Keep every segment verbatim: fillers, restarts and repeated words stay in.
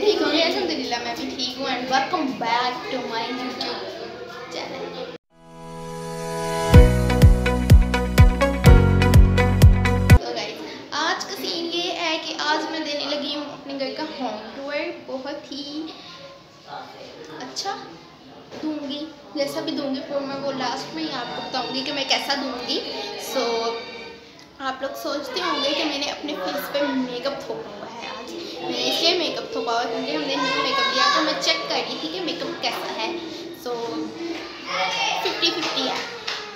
ठीक होंगे अल्हम्दुलिल्लाह, मैं भी ठीक हूँ। And welcome back to my YouTube channel. तो गाइस आज का सीन ये है कि आज मैं देने लगी हूँ अपने घर का होम टूर। बहुत ही अच्छा दूंगी, जैसा भी दूंगी पर मैं वो लास्ट में ही आपको बताऊंगी कि मैं कैसा दूंगी। सो so, आप लोग सोचते होंगे कि मैंने अपने फेस पे मेकअप थोपा हुआ है। आज मैंने इसलिए मेकअप थोपा हुआ क्योंकि हमने न्यू मेकअप लिया, तो मैं चेक कर रही थी कि मेकअप कैसा है। सो फिफ्टी फिफ्टी है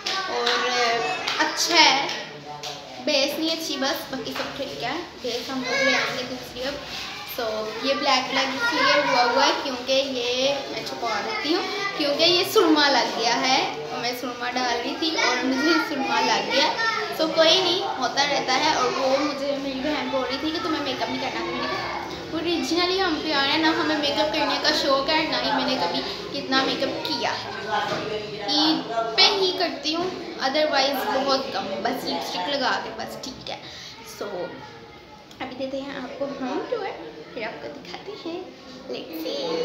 और अच्छा है, बेस नहीं अच्छी बस, बाकी सब ठीक है। बेस हम लोग ले आएंगे दूसरी अब। सो so, ये ब्लैक ब्लैक इसलिए हुआ हुआ है क्योंकि ये मैं छुपा देती हूँ, क्योंकि ये सुरमा लग गया है। मैं सुरमा डाल रही थी और मुझे सुरमा लग गया। सो so, कोई नहीं, होता रहता है। और वो मुझे मेरी बहन बोल रही थी कि तुम्हें मेकअप नहीं करना। मैंने कहा ओरिजिनली हम पे आए ना, हमें मेकअप करने का शौक है, ना ही मैंने कभी कितना मेकअप किया है। ईद पे ही करती हूँ, अदरवाइज बहुत कम, बस लिपस्टिक लगा के बस, ठीक है। सो so, अभी देते हैं आपको होम टूर, फिर आपको दिखाते हैं। Let's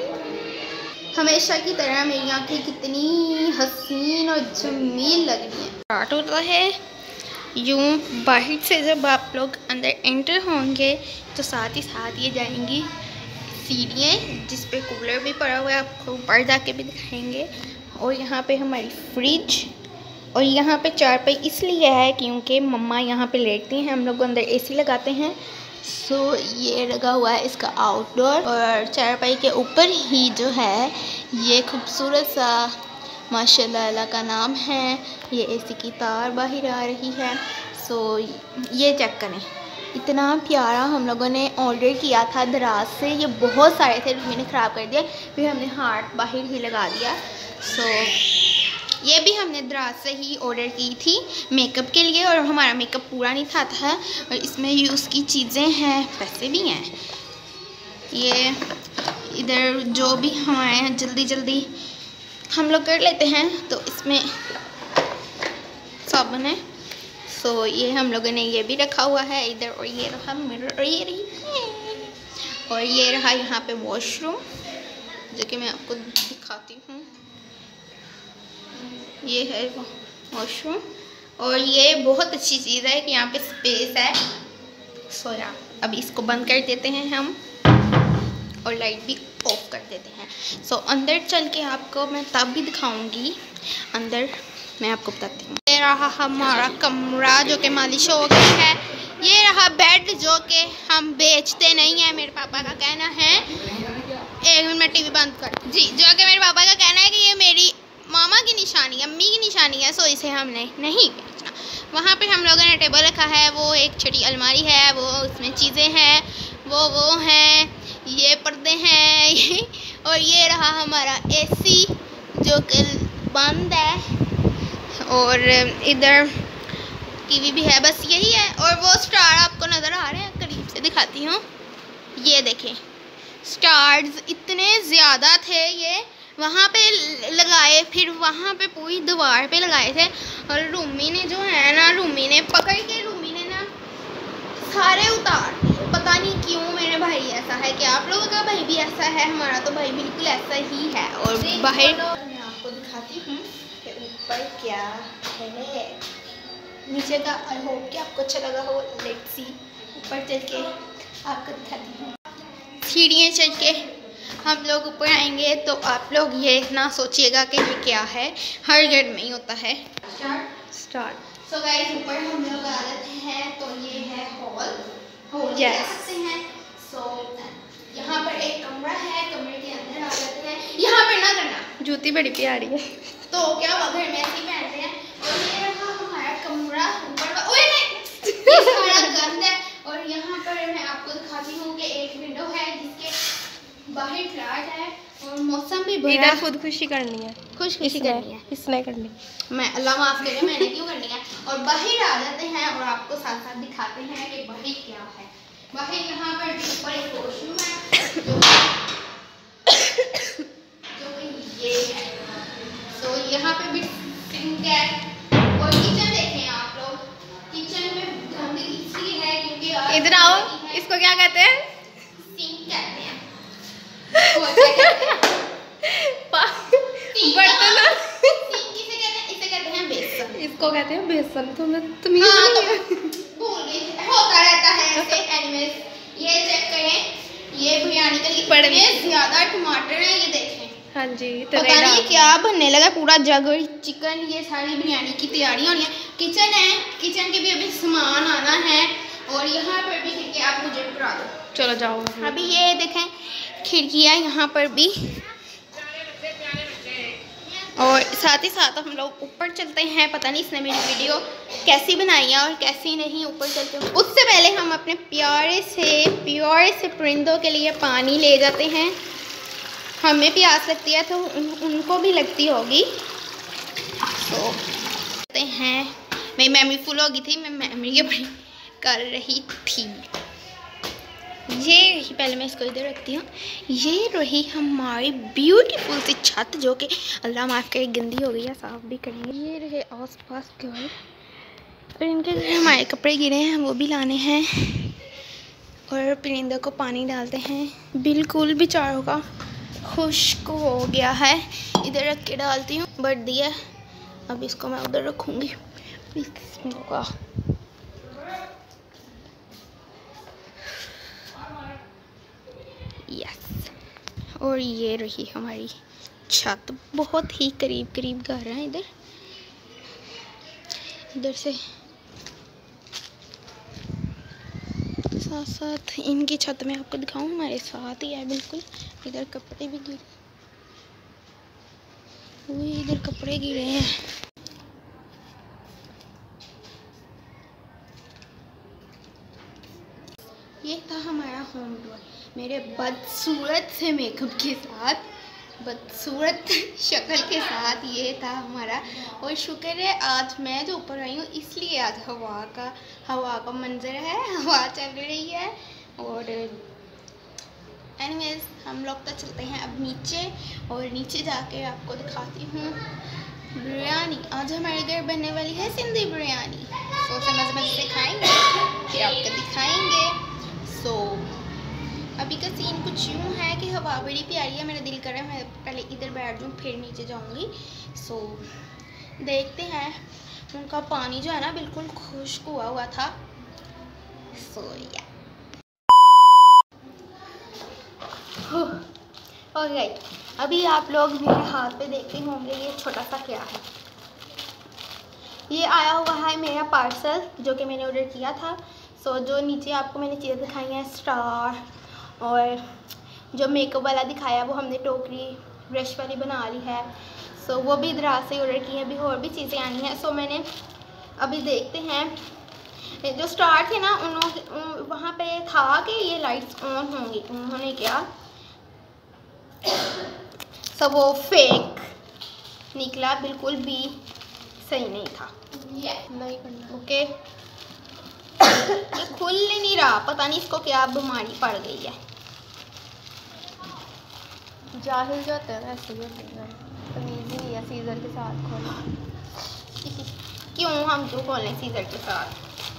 see. हमेशा की तरह मेरी आंखें कितनी हसीन और जमील लग रही हैं। स्टार्ट होता है यूँ, बाहर से जब आप लोग अंदर एंटर होंगे तो साथ ही साथ ये जाएंगी सीढ़ियाँ जिस पे कूलर भी पड़ा हुआ है, आपको ऊपर जाके भी दिखाएंगे। और यहाँ पे हमारी फ्रिज, और यहाँ पे चारपाई इसलिए है क्योंकि मम्मा यहाँ पे लेटती हैं, हम लोग अंदर एसी लगाते हैं। सो so, ये लगा हुआ है इसका आउटडोर। और चारपाई के ऊपर ही जो है ये खूबसूरत सा माशाल्लाह अल्लाह का नाम है, ये एसी की तार बाहर आ रही है। सो so, ये चेक करें, इतना प्यारा हम लोगों ने ऑर्डर किया था दराज से। ये बहुत सारे थे, मैंने ख़राब कर दिया, फिर हमने हार्ट बाहर ही लगा दिया। सो so, ये भी हमने दराज से ही ऑर्डर की थी मेकअप के लिए, और हमारा मेकअप पूरा नहीं था था और इसमें यूज़ की चीज़ें हैं, पैसे भी हैं। ये इधर जो भी हमारे यहाँ जल्दी जल्दी हम लोग कर लेते हैं, तो इसमें साबुन है। सो so, ये हम लोगों ने ये भी रखा हुआ है इधर। और ये रहा मिरर, और ये रही है, और ये रहा यहाँ पे वॉशरूम, जो कि मैं आपको दिखाती हूँ। ये है वॉशरूम, और ये बहुत अच्छी चीज़ है कि यहाँ पे स्पेस है। सो यार अभी इसको बंद कर देते हैं हम और लाइट भी ऑफ कर देते हैं। सो so, अंदर चल के आपको मैं तब भी दिखाऊंगी। अंदर मैं आपको बताती हूँ। ये रहा हमारा कमरा जो कि मालिश हो गया है। ये रहा बेड जो कि हम बेचते नहीं हैं, मेरे पापा का कहना है। एक मिनट में टीवी बंद कर जी, जो कि मेरे पापा का कहना है कि ये मेरी मामा की निशानी, अम्मी की निशानी है, सो इसे हमने नहीं बेचना। वहाँ पे हम लोगों ने टेबल रखा है, वो एक छोटी अलमारी है, वो उसमें चीज़ें हैं, वो वो हैं, ये पर्दे हैं, ये, और ये रहा हमारा एसी जो कि बंद है, और इधर टीवी भी है, बस यही है। और वो स्टार आपको नज़र आ रहे हैं, करीब से दिखाती हूँ, ये देखें स्टार्स इतने ज़्यादा थे, ये वहाँ पे लगाए, फिर वहाँ पे पूरी दीवार पे लगाए थे। और रूमी ने जो है ना, रूमी ने पकड़ के रूमी ने ना सारे उतार दिए, पता नहीं क्यों। मेरे भाई ऐसा है कि आप लोगों का भाई भी ऐसा है, हमारा तो भाई बिल्कुल ऐसा ही है। और बाहर मैं आपको दिखाती हूँ कि ऊपर क्या है, नीचे का। आई होप कि आपको अच्छा लगा हो। लेट्स सी, ऊपर चल के आपको दिखाती हूँ। सीढ़ियाँ चढ़ के हम लोग ऊपर आएंगे, तो आप लोग ये ना सोचिएगा कि ये क्या है, हर घर में ही होता है। स्टार्ट। सो गाइस ऊपर हम लोग आ जाते हैं, तो ये है हॉल, हॉल yes. कह सकते हैं। सो so, यहाँ पर एक कमरा है, कमरे के अंदर आ जाते हैं। यहाँ पर ना करना, जूती बड़ी प्यारी है, तो क्या हुआ, घर में ऐसे पहनते हैं। और ये रहा हमारा कमरा ऊपर का, ओए नहीं, ये सारा गंद है। और यहाँ पर मैं आपको दिखाती हूँ कि एक विंडो है जिसके बाहर फ्लैट है, और मौसम भी बड़ा। इधर खुदकुशी करनी है, खुदकुशी करनी है, इसने करनी, मैं अल्लाह माफ़ करे, मैंने क्यों करनी है। और बाहर आ जाते हैं और आपको साथ साथ दिखाते हैं कि बाहर क्या है। बाहर यहाँ पर ऊपर एक वॉशरूम है जो कि ये है। सो यहाँ पे भी सिंक है, और किचन देखें आप लोग, किचन में गंदगी इसलिए है क्योंकि इधर आओ, इसको क्या कहते हैं? सिंक कहते हैं। बर्तन इसे कहते हैं इसे कहते हैं बेसन। इसको कहते हैं बेसन। तो मैं तमीज हाँ, नहीं है। तो भूल गई, होता रहता है ऐसे। एनिमेस ये चेक करें, ये बिरयानी के लिए इतने ज्यादा टमाटर हैं, ये देखें। हाँ जी, पता नहीं क्या बनने लगा, पूरा जग चिकन। ये सारी बिरयानी की तैयारी होनी है। किचन है, किचन के भी अभी सामान आना है, और यहाँ पर भी खिड़की आप मुझे करा दो। चलो जाओ। अभी ये देखें खिड़कियाँ यहाँ पर भी, और साथ ही साथ हम लोग ऊपर चलते हैं। पता नहीं इसने मेरी वीडियो कैसी बनाई है और कैसी नहीं। ऊपर चलते हैं, उससे पहले हम अपने प्यारे से प्यारे से परिंदों के लिए पानी ले जाते हैं। हमें प्यास लगती है तो उन, उनको भी लगती होगी। तो कहते हैं, मेरी मेमोरी फुल हो गई थी, मैं मेमोरी अपनी कर रही थी। ये रही, पहले मैं इसको इधर रखती हूँ। ये रही हमारी ब्यूटीफुल सी छत, जो कि अल्लाह माफ़ करे गंदी हो गई है, साफ भी करेंगे। ये रहे आसपास के घर, और इनके हमारे कपड़े गिरे हैं, वो भी लाने हैं। और परिंदों को पानी डालते हैं। बिल्कुल बेचारों का खुश्क हो गया है, इधर रख के डालती हूँ। बढ़ दिया, अब इसको मैं उधर रखूँगी। बिस्मिल्लाह। यस, और ये रही हमारी छत। बहुत ही करीब करीब घर हैं इधर। इधर से साथ साथ इनकी छत में आपको दिखाऊं, हमारे साथ ही है बिल्कुल। इधर कपड़े भी गिरे हुए, इधर कपड़े गिरे हैं। ये था हमारा होम टूर मेरे बदसूरत से मेकअप के साथ, बदसूरत शक्ल के साथ। ये था हमारा, और शुक्र है आज मैं जो ऊपर आई हूँ, इसलिए आज हवा का हवा का मंजर है, हवा चल रही है। और एनीवेज हम लोग तो चलते हैं अब नीचे, और नीचे जाके आपको दिखाती हूँ बिरयानी। आज हमारे घर बनने वाली है सिंधी बिरयानी। सो समझ समझ से खाएंगे, फिर आपको दिखाएंगे। सो अभी का सीन कुछ यूँ है कि हवा बड़ी प्यारी है। मेरा दिल कर रहा है मैं पहले इधर बैठ जाऊँ, फिर नीचे जाऊँगी। सो देखते हैं। उनका पानी जो है ना बिल्कुल खुश्क हुआ हुआ था। सो या ऑलराइट, अभी आप लोग मेरे हाथ पे देखते होंगे ये छोटा सा क्या है। ये आया हुआ है मेरा पार्सल, जो कि मैंने ऑर्डर किया था। सो so, जो नीचे आपको मैंने चीज़ें दिखाई हैं, स्टार, और जो मेकअप वाला दिखाया वो हमने टोकरी ब्रश वाली बना ली है। सो so, वो भी इधर से ऑर्डर की है। अभी और भी चीज़ें आनी हैं। सो so, मैंने अभी देखते हैं। जो स्टार थे ना, उन्होंने वहाँ पे था कि ये लाइट्स ऑन होंगी, उन्होंने क्या सब so, वो फेक निकला, बिल्कुल भी सही नहीं था। नहीं करना ओके। ये खुल ही नहीं रहा, पता नहीं इसको क्या बीमारी पड़ गई है। जाहिल जो होते हैं ऐसे ही होते हैं, तमीज़ ही नहीं है सीजर के साथ खोलना। क्यों हम क्यों खोलें सीजर के साथ?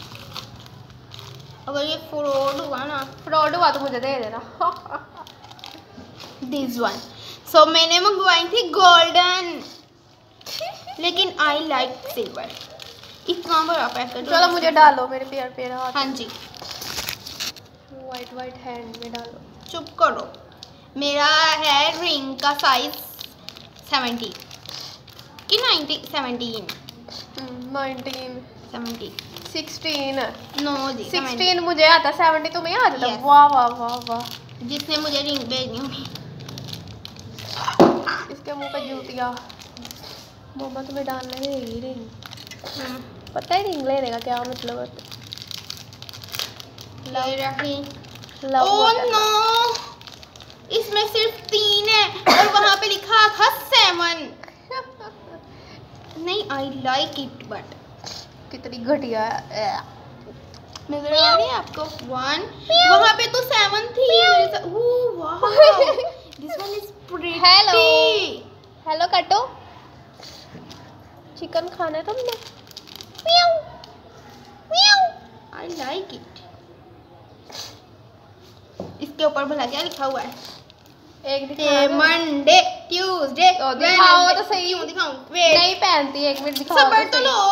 अगर ये फ्रॉड हुआ ना, फ्रॉड हुआ तो मुझे दे देना। This one. सो मैंने मंगवाई थी गोल्डन, लेकिन आई लाइक सिल्वर। इतना बड़ा पैकेट। चलो मुझे डालो मेरे पैर पैर हाथ। हाँ जी, वाइट वाइट हैंड में डालो। चुप करो। मेरा है रिंग का साइज सेवेंटी कि ninety seventeen nineteen seventy sixteen no जी सिक्सटीन मुझे आता, सेवेंटी तुम्हें आ जाता। Yes. वाह वाह वाह वाह। जिसने मुझे रिंग भेजनी होगी। इसके मुंह पे जूतिया। मोमा तुम्हें डालने देगी रिंग। हम्म, पता है रिंग लेने का क्या मतलब होता ले रही। है? ओह नो, इसमें सिर्फ तीन है और वहाँ पे लिखा था सेवन। नहीं, आई लाइक इट बट कितनी घटिया है। नजर आ रही है आपको? वन, वहाँ पे तो सेवन थी। ओह वाह, this one is pretty. Hello hello कटो, चिकन खाना है तुमने? म्याऊ म्याऊ। I like it. इसके ऊपर भला क्या लिखा हुआ है? एक दिखा मंडे ट्यूसडे दिखाओ तो सही। क्यों दिखाऊं? नहीं पहनती, एक मिनट दिखाओ सबर तो लो।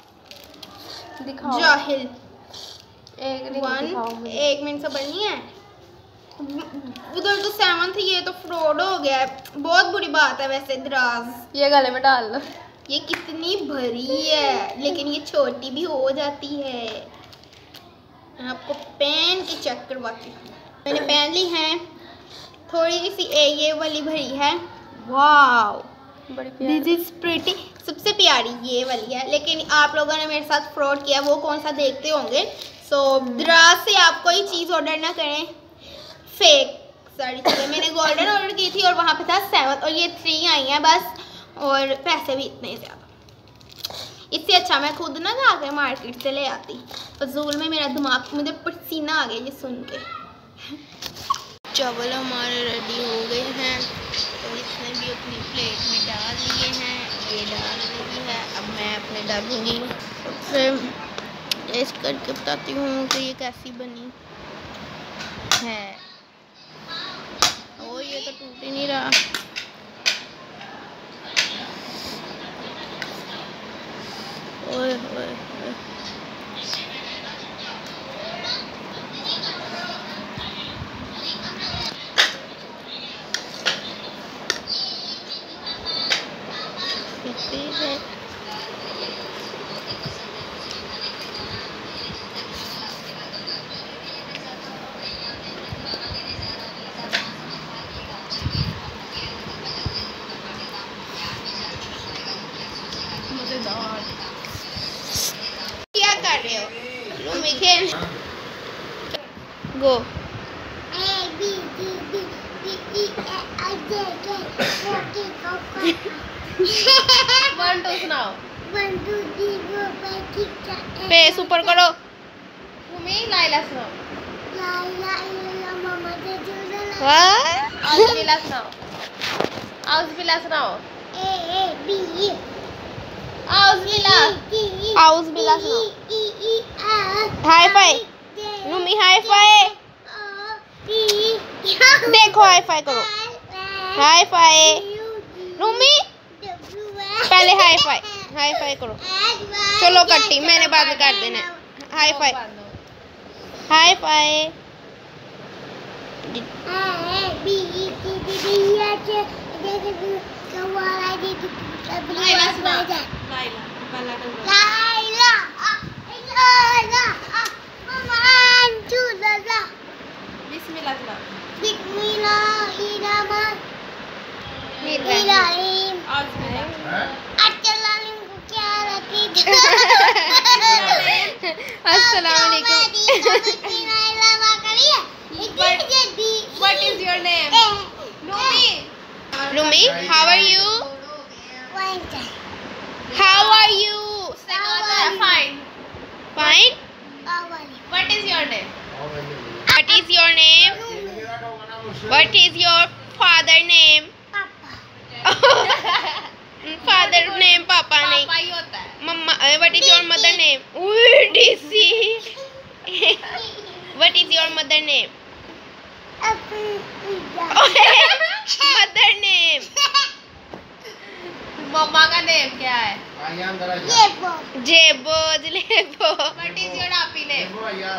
दिखाओ जाहिल। एक वन दिखाओ मुझे। एक मिनट सबर नहीं है। उधर तो सेवन थी, ये तो फ्रॉड हो गया है। बहुत बुरी बात है वैसे दराज। ये गले में डाल लो। ये कितनी भरी है, लेकिन ये छोटी भी हो जाती है। आपको पहन के चेक करवाती हूँ। मैंने पहन ली है। थोड़ी सी ए ये वाली भरी है। वाओ बड़ी प्यारी। This is pretty. सबसे प्यारी ये वाली है, लेकिन आप लोगों ने मेरे साथ फ्रॉड किया, वो कौन सा देखते होंगे। सो दराज से आप कोई चीज़ ऑर्डर ना करें। फेक सारी चीज़ें मैंने गोल्डन ऑर्डर की थी और वहाँ पे था सेवन और ये थ्री आई हैं बस, और पैसे भी इतने ज़्यादा। इससे अच्छा मैं खुद ना जाकर मार्केट से ले आती। फजूल में मेरा दिमाग, मुझे पसीना आ गया ये सुन के। चावल हमारे रेडी हो गए हैं और इसने भी अपनी प्लेट में डाल लिए हैं। ये डाल रही है, अब मैं अपने डालूँगी। फिर टेस्ट करके बताती हूँ कि ये कैसी बनी है। ओ ये तो टूट ही नहीं रहा। ओए ओए ओए। है क्या कर रहे हो? खेल गो। वन टू सुनाओ। फेस ऊपर करो। भूमि लाइला सुनाओ। आउज़बिल्ला सुनाओ। आउज़बिल्ला सुनाओ। आउज़बिल्ला। आउज़बिल्ला सुनाओ। High five Rumi, high five. देखो हाई फाई करो। हाई फाई रूमी, पहले हाई फाई हाई फाई करो। चलो कट्टी, मैंने बाद में कर देना। High five high five. What is your name? Rumi. Rumi, how are you? How are you? Fine. Fine. What is your name? What is your name? What is your father name? Father name पापा नहीं। पापा ही होता है। मम्मा। What is your mother name? D C. What is your mother name? Mother name. मम्मा का name क्या है? जेबो जलेबो। What is your आपी name?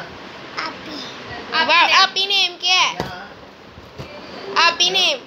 आपी नेम क्या है? आपी name.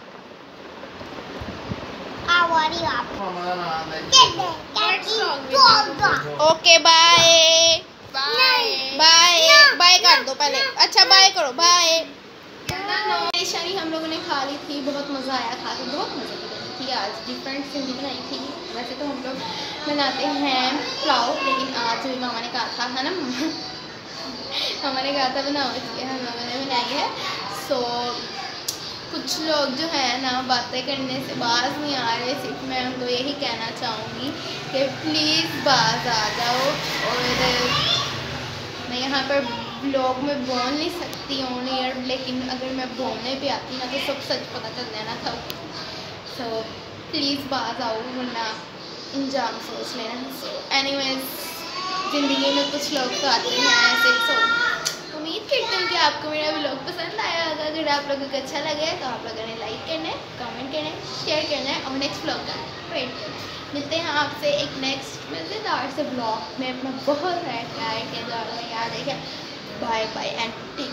Okay bye bye bye कर दो पहले। अच्छा बाय करो, बाय। शनी हम लोगों ने खा ली थी, बहुत मज़ा आया खा के, बहुत मज़े की बनी थी। आज डिफरेंट सिंधी बनाई थी। वैसे तो हम लोग बनाते हैं पुलाव, लेकिन आज भी मामा ने कहा था, है ना मामा ने कहा था बनाओ, इसलिए हम लोगों ने बनाई है। सो कुछ लोग जो है ना बातें करने से बाज नहीं आ रहे। सिर्फ मैं उनको यही कहना चाहूँगी कि प्लीज़ बाज आ जाओ। और मैं यहाँ पर ब्लॉग में बोल नहीं सकती ऑन एयर, लेकिन अगर मैं बोलने पे आती ना तो सब सच पता चल जाना था। सो प्लीज़ बाज आओ, वरना इंजाम सोच लेना। सो एनीवेज, ज़िंदगी में कुछ लोग तो आते हैं ऐसे। सो उम्मीद करती हूँ कि आपको मेरा व्लॉग पसंद आया होगा। अगर आप लोगों को अच्छा लगे तो आप लोगों ने लाइक करना है, कमेंट करना है, शेयर करना है और नेक्स्ट व्लॉग का वेट करना है। मिलते हैं आपसे एक नेक्स्ट मज़ेदार से व्लॉग में। अपना बहुत सारा ख्याल रखें, याद रखें। Bye bye and take